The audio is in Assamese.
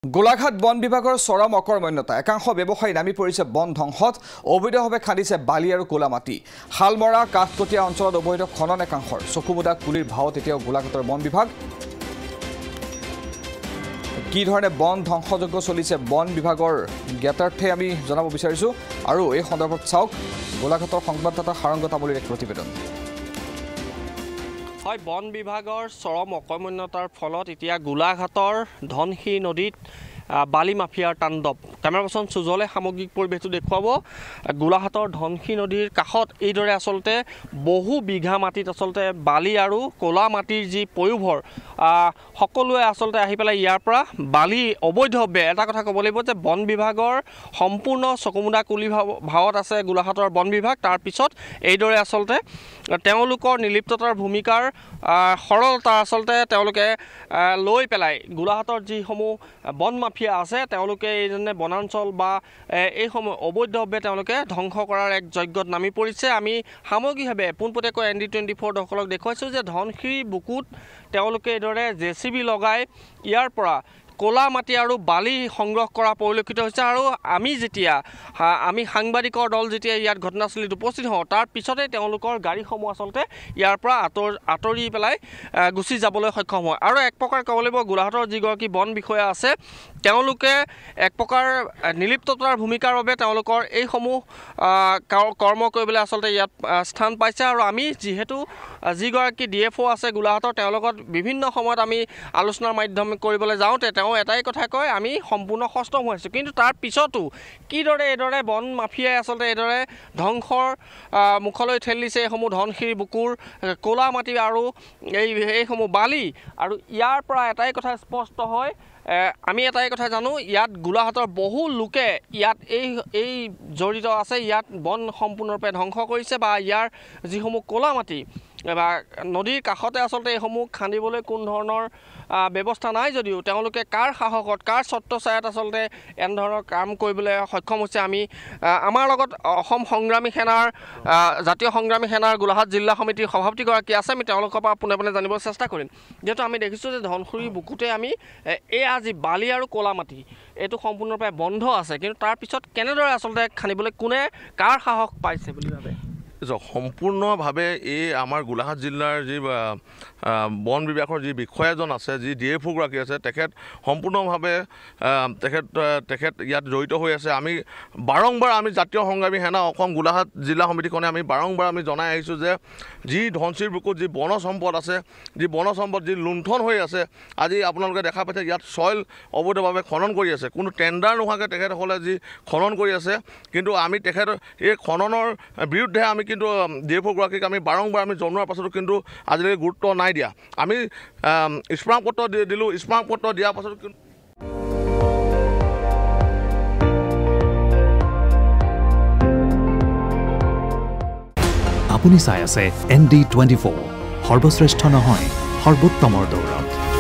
গোলাঘাট বন বিভাগৰ চৰম অকৰ্মণ্যতা একাংশ ব্যৱসায়ী নামি পৰিছে বন ধ্বংসত অবৈধভাৱে খান্দিছে বালি আৰু কোলা মাটি হালমৰা কাঠকটীয়া অঞ্চলত অবৈধ খনন একাংশৰ চকুমুদা কুলিৰ ভাৱত এতিয়াও গোলাঘাটৰ বন বিভাগ কি ধৰণে বন ধ্বংসযোগ্য চলিছে বন বিভাগৰ জ্ঞাতাৰ্থে আমি জনাব বিচাৰিছো আৰু এই সন্দৰ্ভত চাওক গোলাঘাটৰ সংবাদদাতা সাৰংগ তামুলীৰ এক প্ৰতিবেদন হয় বন বিভাগৰ চৰম অকৰ্মণ্যতাৰ ফলত এতিয়া গোলাঘাটৰ ধনশিৰি নদীত বালি মাফিয়াৰ তাণ্ডৱ কেমেৰা পাৰ্চন সুজলে সামগ্ৰিক পৰিৱেশটো দেখুৱাব গোলাঘাটৰ ধনশিৰি নদীৰ কাষত এইদৰে আচলতে বহু বিঘা মাটিত আচলতে বালি আৰু কোলা মাটিৰ যি পয়োভৰ সকলোৱে আচলতে আহি পেলাই ইয়াৰ পৰা বালি অবৈধভাৱে এটা কথা ক'ব লাগিব যে বন বিভাগৰ সম্পূৰ্ণ চকুমুদা কুলি ভাৱত আছে গোলাঘাটৰ বন বিভাগ তাৰ পিছত এইদৰে আচলতে তেওঁলোকৰ নিলিপ্ততাৰ ভূমিকাৰ সৰলতা আচলতে তেওঁলোকে লৈ পেলাই গোলাঘাটৰ যিসমূহ বন মাফিয়া আছে তেওঁলোকে এইজনে বনাঞ্চল বা এই সময় অবৈধভাৱে তেওঁলোকে ধ্বংস কৰাৰ এক যজ্ঞত নামি পৰিছে আমি সামগ্ৰিকভাৱে পোনপটীয়াকৈ ND24 দৰ্শকক দেখুৱাইছোঁ যে ধনশিৰি বুকুত তেওঁলোকে এইদৰে JCB লগাই ইয়াৰ পৰা কোলা মাটি আৰু বালি সংগ্ৰহ কৰা পৰিলক্ষিত হৈছে আৰু আমি সাংবাদিকৰ দল যেতিয়া ইয়াত ঘটনাস্থলীত উপস্থিত হওঁ তাৰ পিছতে তেওঁলোকৰ গাড়ীসমূহ আচলতে ইয়াৰ পৰা আঁতৰি পেলাই গুচি যাবলৈ সক্ষম হয় আৰু এক প্ৰকাৰ ক'ব লাগিব গোলাঘাটৰ যিগৰাকী বন বিষয়া আছে তেওঁলোকে এক প্ৰকাৰ নিলিপ্ততাৰ ভূমিকাৰ বাবে তেওঁলোকৰ এইসমূহ কৰ্ম কৰিবলৈ আচলতে ইয়াত স্থান পাইছে আৰু আমি যিহেতু যিগৰাকী DFO আছে গোলাঘাটৰ তেওঁলোকৰ বিভিন্ন সময়ত আমি আলোচনাৰ মাধ্যম কৰিবলৈ যাওঁতে তেওঁ এটাই কথা কয় আমি সম্পূৰ্ণ সষ্টম হৈছোঁ কিন্তু তাৰ পিছতো কিদৰে এইদৰে বন মাফিয়াই আচলতে এইদৰে ধ্বংসৰ মুখলৈ ঠেলিছে এইসমূহ ধনশিৰি বুকুৰ কোলা মাটি আৰু এইসমূহ বালি আৰু ইয়াৰ পৰা এটাই কথা স্পষ্ট হয় আমি এটাই কথা জানো ইয়াত গোলাঘাটৰ বহু লোকে ইয়াত এই জড়িত আছে ইয়াত বন সম্পূৰ্ণৰূপে ধ্বংস কৰিছে বা ইয়াৰ যিসমূহ কোলা মাটি বা নদীৰ কাষতে আচলতে এইসমূহ খান্দিবলৈ কোন ধৰণৰ ব্যৱস্থা নাই যদিও তেওঁলোকে কাৰ সাহসত কাৰ ছত্ৰছায়াত আচলতে এনেধৰণৰ কাম কৰিবলৈ সক্ষম হৈছে আমি আমাৰ লগত অসম সংগ্ৰামী সেনাৰ জাতীয় সংগ্ৰামী সেনাৰ গোলাঘাট জিলা সমিতিৰ সভাপতিগৰাকী আছে আমি তেওঁলোকৰ পৰা পোনে পোনে জানিবলৈ চেষ্টা কৰিম যিহেতু আমি দেখিছোঁ যে ধনশিৰি বুকুতে আমি এই আজি বালি আৰু কোলা মাটি এইটো সম্পূৰ্ণৰূপে বন্ধ আছে কিন্তু তাৰ পিছত কেনেদৰে আচলতে খান্দিবলৈ কোনে কাৰ সাহস পাইছে বুলি ভাবে সম্পূৰ্ণভাৱে এই আমাৰ গোলাঘাট জিলাৰ যি বন বিভাগৰ যি বিষয়াজন আছে যি DFO গৰাকী আছে তেখেত সম্পূৰ্ণভাৱে তেখেত ইয়াত জড়িত হৈ আছে আমি বাৰংবাৰ আমি জাতীয় সংগ্ৰামী সেনা অসম গোলাঘাট জিলা সমিতিখনে আমি বাৰংবাৰ আমি জনাই আহিছোঁ যে যি ধনশিৰি বুকুত যি বনজ সম্পদ আছে যি বনজ সম্পদ যি লুণ্ঠন হৈ আছে আজি আপোনালোকে দেখা পাইছে ইয়াত চইল অবৈধভাৱে খনন কৰি আছে কোনো টেণ্ডাৰ নোহোৱাকৈ তেখেতসকলে যি খনন কৰি আছে কিন্তু আমি এই খননৰ বিৰুদ্ধে আমি কিন্তু DFO গৰাকীক আমি বাৰংবাৰ আমি জনোৱাৰ পাছতো কিন্তু আজিলৈকে গুৰুত্ব নাই দিয়া আমি স্মাৰকপত্ৰ দিলোঁ স্মাৰকপত্ৰ দিয়াৰ পাছতো কিন্তু আপুনি চাই আছে ND24 সৰ্বশ্ৰেষ্ঠ নহয় সৰ্বোত্তমৰ দৌৰত